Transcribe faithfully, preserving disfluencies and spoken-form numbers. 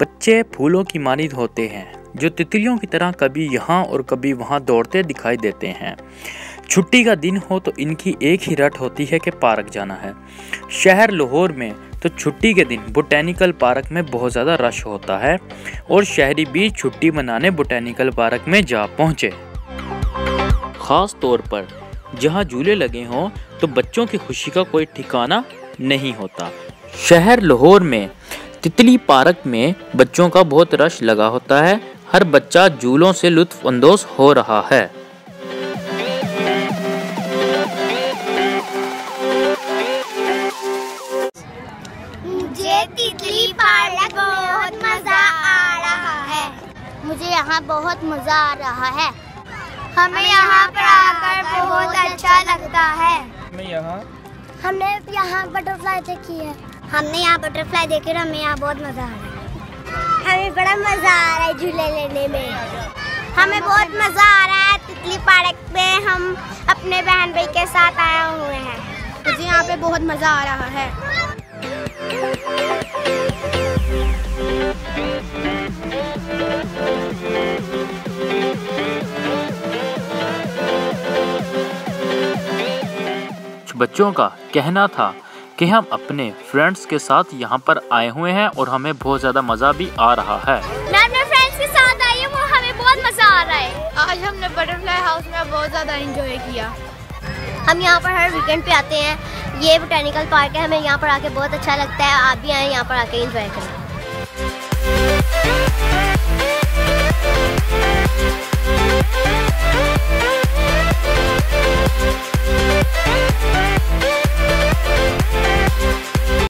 बच्चे फूलों की मानिंद होते हैं जो तितलियों की तरह कभी यहाँ और कभी वहाँ दौड़ते दिखाई देते हैं। छुट्टी का दिन हो तो इनकी एक ही रट होती है कि पार्क जाना है। शहर लाहौर में तो छुट्टी के दिन बोटेनिकल पार्क में बहुत ज़्यादा रश होता है और शहरी भी छुट्टी मनाने बोटेनिकल पार्क में जा पहुँचे। ख़ास तौर पर जहाँ झूले लगे हों तो बच्चों की खुशी का कोई ठिकाना नहीं होता। शहर लाहौर में तितली पार्क में बच्चों का बहुत रश लगा होता है। हर बच्चा झूलों से लुत्फ अंदोज हो रहा है। मुझे तितली पार्क बहुत मजा आ रहा है। मुझे यहाँ बहुत मजा आ रहा है। हमें यहाँ पर आकर बहुत अच्छा लगता है। हमें यहाँ हमने यहाँ बटरफ्लाई देखी है। हमने यहाँ बटरफ्लाई देखी और हमें यहाँ बहुत मजा आ रहा है। हमें बड़ा मजा आ रहा है झूले लेने में। हमें बहुत मजा आ रहा है। तितली पार्क में हम अपने बहन भाई के साथ आए हुए हैं। मुझे यहाँ पे बहुत मजा आ रहा है। बच्चों का कहना था कि हम अपने फ्रेंड्स के साथ यहाँ पर आए हुए हैं और हमें बहुत ज़्यादा मज़ा भी आ रहा है। मैं अपने फ्रेंड्स के साथ आई हूँ, हमें बहुत मजा आ रहा है। आज हमने बटरफ्लाई हाउस में बहुत ज़्यादा एंजॉय किया। हम यहाँ पर हर वीकेंड पे आते हैं। ये बोटेनिकल पार्क है, हमें यहाँ पर आके बहुत अच्छा लगता है। आप भी आए यहाँ पर आके एंजॉय करें।